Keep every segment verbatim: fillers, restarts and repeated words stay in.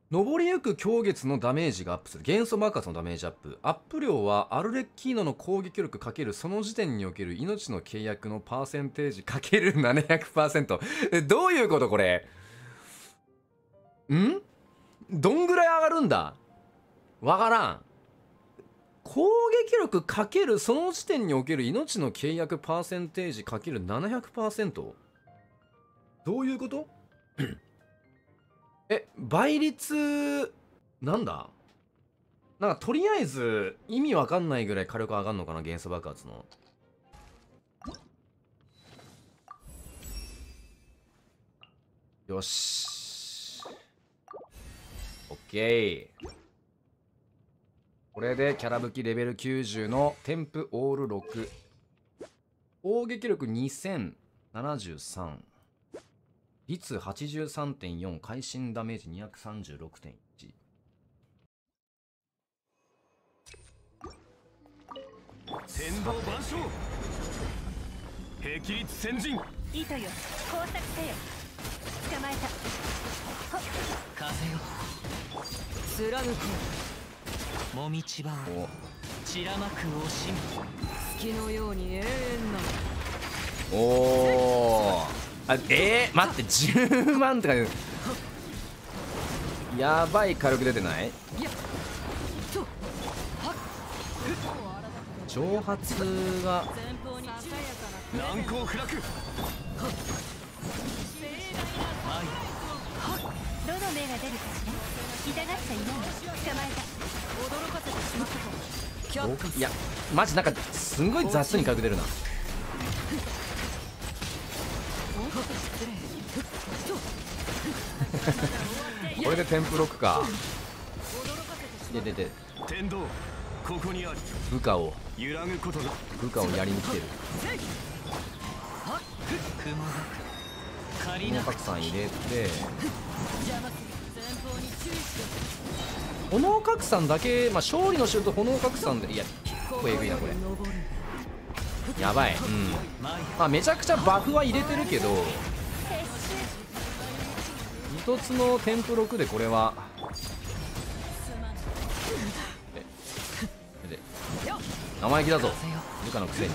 上りゆく狂月のダメージがアップする。元素爆発のダメージアップ。アップ量はアルレッキーノの攻撃力×その時点における命の契約のパーセンテージ ×ななひゃくパーセント。え、どういうことこれ。んどんぐらい上がるんだ。わからん。攻撃力×その時点における命の契約パーセンテージ ×ななひゃくパーセント？ どういうことえ、倍率、なんだなんかとりあえず意味わかんないぐらい火力上がんのかな、元素爆発の。よし。オッケー。これでキャラ武器レベルきゅうじゅうの添付オールろく。攻撃力にせんななじゅうさん。率 はちじゅうさんてんよん、会心ダメージ にひゃくさんじゅうろくてんいち。 天道万象霹靂先陣糸よ工作せよ。捕まえた。 風よ貫くもみちばを散らまく惜しみ月のように永遠なおーあ、えー、待ってじゅうまんとかやばい火力出てない？蒸発が難攻不落どの目が出るかしら。痛がっちゃいないの。捕まえた。驚かせてしまったか。 いやマジなんかすんごい雑に火力出るな。これでテンプロックか。ででで天道ここにある。 部下を揺らぐことが部下をやりに来てる。 雲が仮このな拡散入れて炎拡散だけ、まあ、勝利のシュート炎拡散でいや結構えぐいなこれ。やばい。うんまあめちゃくちゃバフは入れてるけど一つのテンプろくでこれはえで生意気だぞ部下のくせに。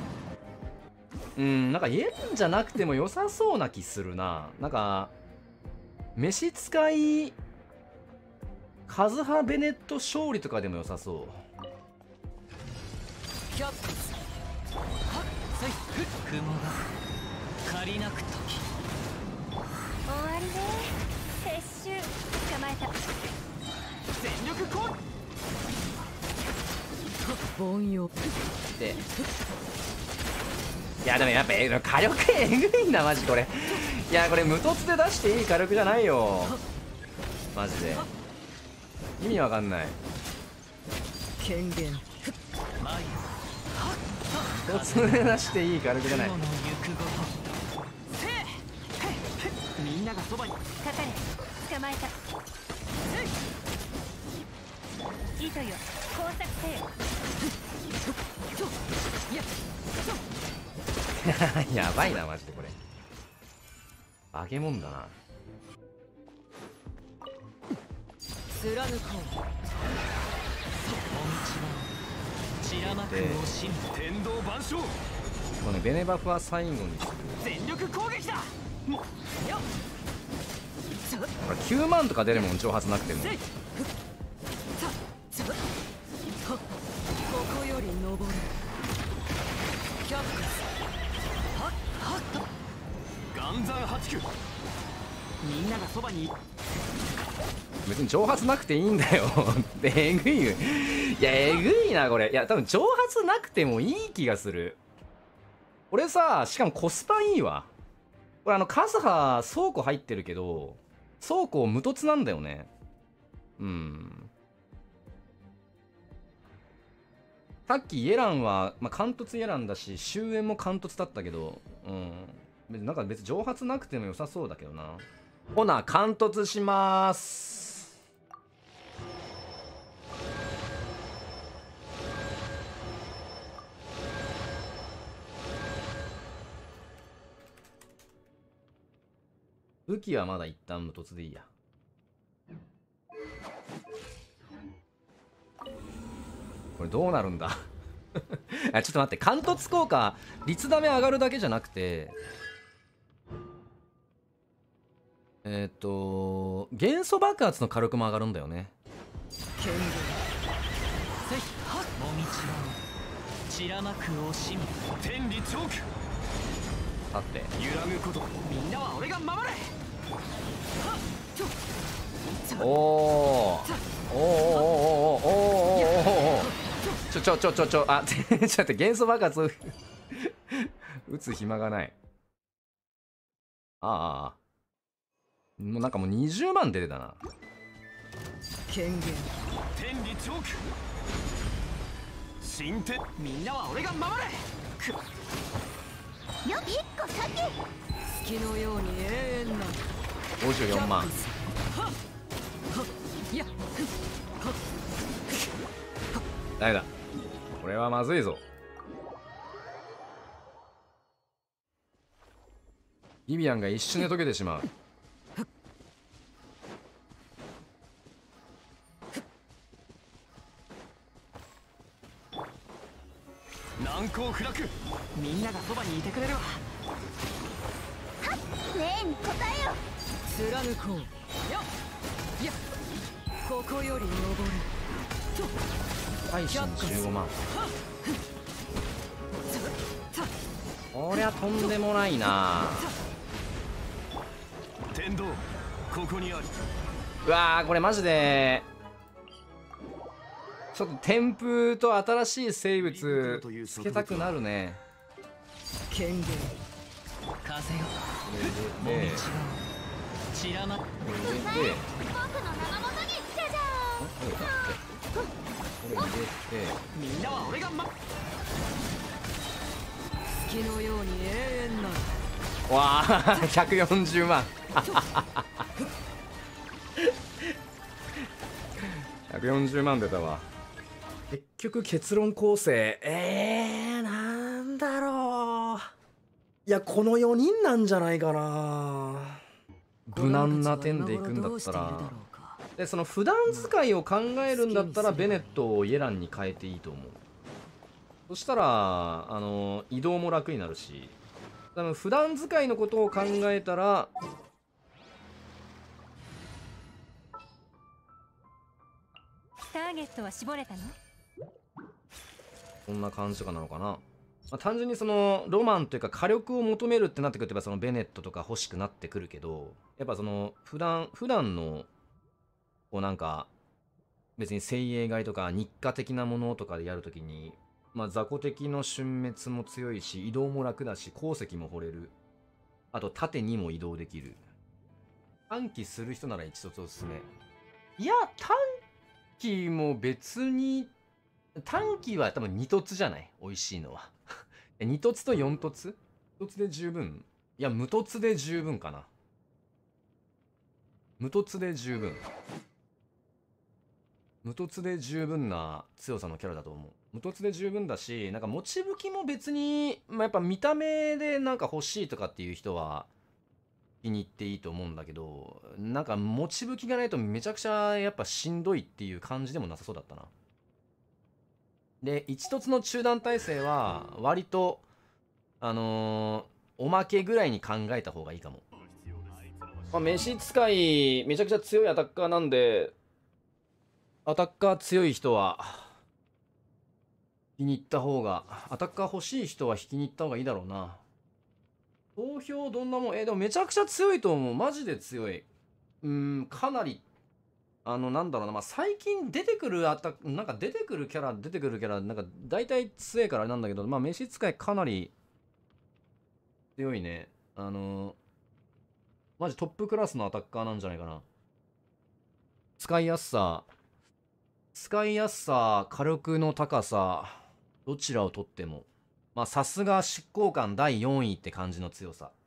うんなんかイエレンじゃなくても良さそうな気するな。なんか召使いカズハベネット勝利とかでも良さそう。 雲が借りなくとき終わりね。撤収。捕まえた。 全力攻凡庸でいやでもやっぱえ火力えぐいなマジこれ。いやこれ無凸で出していい火力じゃないよマジで。意味わかんない。 権限無凸で出していい火力じゃない。 雲の行くごとみんながそばにかかれ。捕まえた。糸よ工作せよ。 やばいなマジでこれ。化け物だな。 貫こう散らまく惜しみ天道万象このねベネバフは最後にする。 全力攻撃だよこれきゅうまんとか出るもん蒸発なくても。 ここより登る百岩山八九みんながそばに別に蒸発なくていいんだよでえぐいよ。いやえぐいなこれ。いや多分蒸発なくてもいい気がする。これさしかもコスパいいわ。これあのカズハ倉庫入ってるけど倉庫無凸なんだよね。うんさっきイエランは、まあ、貫突イエランだし終焉も貫突だったけどうん別になんか別に蒸発なくても良さそうだけどな。ほな貫突しまーす。武器はまだ一旦無凸でいいや。 これどうなるんだあ、ちょっと待って、貫突効果率ダメ上がるだけじゃなくて、えっ、ー、と元素爆発の火力も上がるんだよね。 剣芸せいはっもみちば散らまく惜しみ天理チョーク。 さて揺らぐこと。みんなは俺が守れ。 おおおおおおおおおちょちょちょちょちょあちょっと待って元素爆発打つ暇がない。ああもうなんかもうにじゅうまん出てたな。 剣芸天理チョーク。神天。みんなは俺が守れ。 よっ一個先。 月のように永遠なごじゅうよんまん。 いやダメだ、これはまずいぞ。ビビアンが一瞬で溶けてしまう。 難攻不落。みんながそばにいてくれるわ。 ねえに答えよ。 貫こうよっいやここより登る配信じゅうごまん。こりゃとんでもないな。 天道ここにある。 うわーこれマジでちょっと天風と新しい生物つけたくなるね。 剣芸風よこれで散らまこれで僕の名のもとにじゃじゃこれ入れてみんなは俺が守月のように永遠なわあひゃくよんじゅうまんひゃくよんじゅうまん出たわ。結局結論構成えー、なんだろう。いやこのよにんなんじゃないかな。無難な点でいくんだったらでその普段使いを考えるんだったらベネットをイエランに変えていいと思う。そしたらあの移動も楽になるし、多分普段使いのことを考えたらターゲットは絞れたの？ こんな感じとかなのかな。まあ、単純にそのロマンというか火力を求めるってなってくるとそのベネットとか欲しくなってくるけど、やっぱその普段普段のこうなんか別に精鋭狩りとか日課的なものとかでやるときに、まあ、雑魚敵の瞬滅も強いし移動も楽だし鉱石も掘れる、あと縦にも移動できる。短期する人なら一つおすすめ。いや短期も別に短期は多分に凸じゃない、美味しいのはに凸とよん凸ひとつで十分。いや無凸で十分かな。無凸で十分無凸で十分な強さのキャラだと思う。無凸で十分だし、なんか持ち武器も別に、まあ、やっぱ見た目でなんか欲しいとかっていう人は気に入っていいと思うんだけど、なんか持ち武器がないとめちゃくちゃやっぱしんどいっていう感じでもなさそうだったな。で一凸の中断耐性は割とあのー、おまけぐらいに考えた方がいいかも。まあ、飯使いめちゃくちゃ強いアタッカーなんで、アタッカー強い人は引きに行った方が、アタッカー欲しい人は引きに行った方がいいだろうな。投票どんなもん、えー、でもめちゃくちゃ強いと思う。マジで強い。うーん、かなりあのなんだろうな、まあ、最近出てくるアタなんか出てくるキャラ出てくるキャラなんか大体強いからあれなんだけど、まあ飯使いかなり強いね。あのー、マジトップクラスのアタッカーなんじゃないかな。使いやすさ使いやすさ火力の高さどちらをとってもまあさすが執行官だいよんいって感じの強さ。